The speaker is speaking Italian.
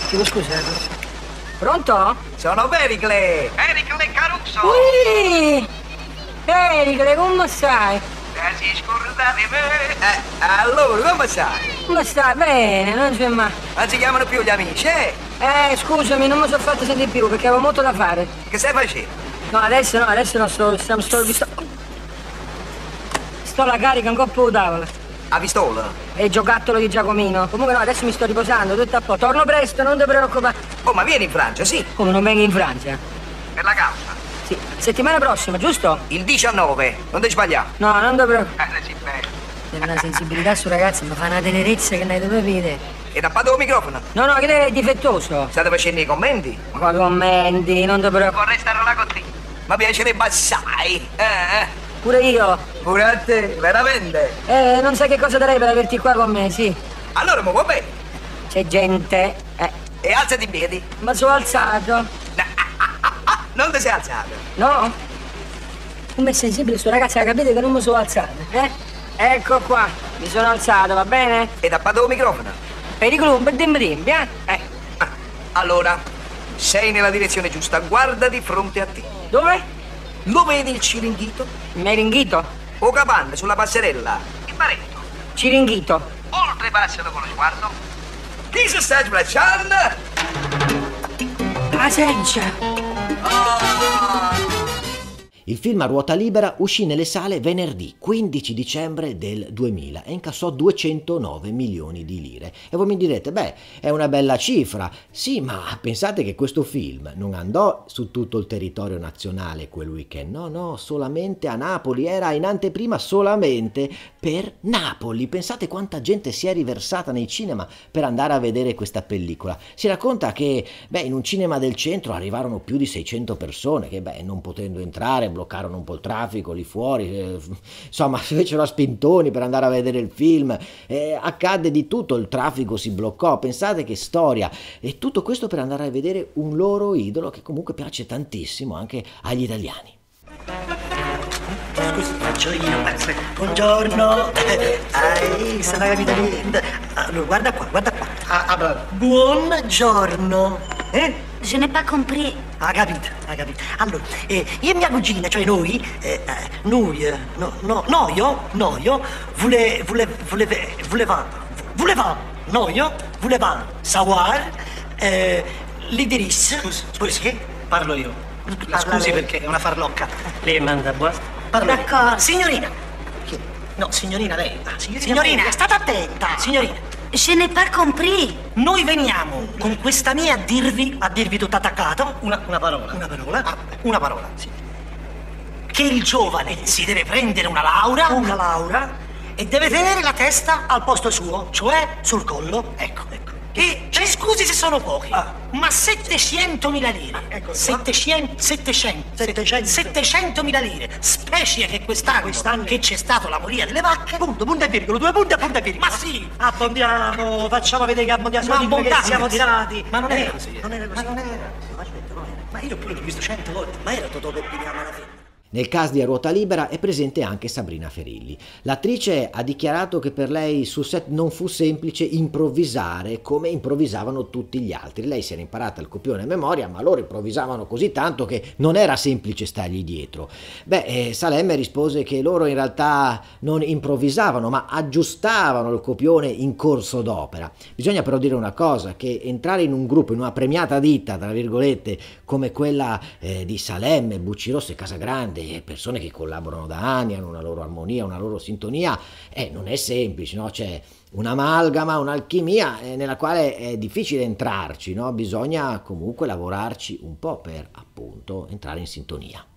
attimo, scusate. Pronto? Sono Pericle Caruso. Ui! Pericle, come stai? Si scorda di me. Allora, come stai? Come stai? Bene, non c'è mai. Non si chiamano più gli amici, eh? Scusami, non mi sono fatto sentire più perché avevo molto da fare. Che stai facendo? No, adesso non sto alla carica un coppo di tavola. A pistola? E il giocattolo di Giacomino. Comunque no, adesso mi sto riposando, tutto a posto. Torno presto, non ti preoccupare. Oh, ma vieni in Francia, sì? Come non vengo in Francia? Per la causa. Sì, settimana prossima, giusto? Il 19, non ti sbagliare. No, non ti preoccupare. Sì, bene. C'è una sensibilità su ragazzi, mi fa una tenerezza che non hai dove vedere. E tappato il microfono? No, che è difettoso. State facendo i commenti? Ma commenti, non ti preoccupare. Vorrei stare là con te. Ma piacerebbe assai, Pure io. Pure a te, veramente? Non sai che cosa darei per averti qua con me, sì. Allora, mo va bene. C'è gente. E alzati in piedi. Ma sono alzato. Non ti sei alzato. No? Come è sensibile sto ragazzo, capite che non mi sono alzato, Ecco qua, mi sono alzato, va bene? E tappato il microfono? Pericolo, per dimmi, Allora, sei nella direzione giusta, guarda di fronte a te. Dove? Lo vedi il Ciringhito? Meringhito? O capanne sulla passerella? Il baretto. Ciringhito. Oltrepassalo con lo sguardo. Chi si sta sbracciando? La Seggia. Il film A ruota libera uscì nelle sale venerdì 15 dicembre del 2000 e incassò 209 milioni di lire. E voi mi direte, beh, è una bella cifra. Sì, ma pensate che questo film non andò su tutto il territorio nazionale quel weekend. No, solamente a Napoli. Era in anteprima solamente per Napoli. Pensate quanta gente si è riversata nei cinema per andare a vedere questa pellicola. Si racconta che, in un cinema del centro arrivarono più di 600 persone che, non potendo entrare, bloccarono un po' il traffico lì fuori, insomma si fecero a spintoni per andare a vedere il film, accadde di tutto, il traffico si bloccò, pensate che storia, e tutto questo per andare a vedere un loro idolo che comunque piace tantissimo anche agli italiani. Scusi, faccio io. Buongiorno. Sarà capito niente. Allora, guarda qua. Buongiorno. Je n'ai pas compris. Ha capito. Allora, io e mia cugina, cioè noi, volevamo savoir l'indirizzo. Scusi, parlo io. La scusi perché è una farlocca. Lei manda buona. Parlo io. D'accordo. Signorina. No, signorina lei. Signorina, state attenta. Signorina, Je n'ai pas compris. noi veniamo con questa mia a dirvi tutto attaccato. una parola. Una parola. Sì. Che il giovane si deve prendere una laurea e deve tenere la testa al posto suo, cioè sul collo. Ecco. E scusi se sono pochi, ma 700.000 lire. Ecco. 700.000 lire, specie che quest'anno che c'è stato la moria delle vacche. Punto e virgola, 2 punti e punto e virgola. Ma sì! Abbondiamo, facciamo vedere che abbondiamo, che siamo tirati. Ma non era così. Non era così. Ma io pure l'ho visto 100 volte, ma era Totò che pigliamo alla fine. Nel cast di A ruota libera è presente anche Sabrina Ferilli. L'attrice ha dichiarato che per lei sul set non fu semplice improvvisare come improvvisavano tutti gli altri. Lei si era imparata il copione a memoria, ma loro improvvisavano così tanto che non era semplice stargli dietro. Salemme rispose che loro in realtà non improvvisavano, ma aggiustavano il copione in corso d'opera. Bisogna però dire una cosa, che entrare in un gruppo, in una premiata ditta, tra virgolette, come quella di Salemme, Buccirosso e Casagrande, persone che collaborano da anni, hanno una loro armonia, una loro sintonia, non è semplice, no? C'è un'amalgama, un'alchimia nella quale è difficile entrarci, no? Bisogna comunque lavorarci un po' per appunto entrare in sintonia.